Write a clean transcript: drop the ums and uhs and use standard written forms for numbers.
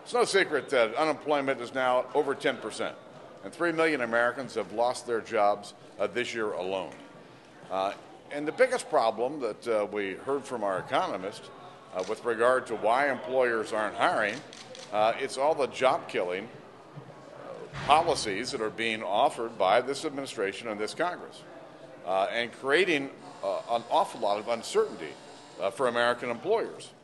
It's no secret that unemployment is now over 10%, and 3 million Americans have lost their jobs this year alone. And the biggest problem that we heard from our economist with regard to why employers aren't hiring, it's all the job-killing policies that are being offered by this administration and this Congress, and creating an awful lot of uncertainty for American employers.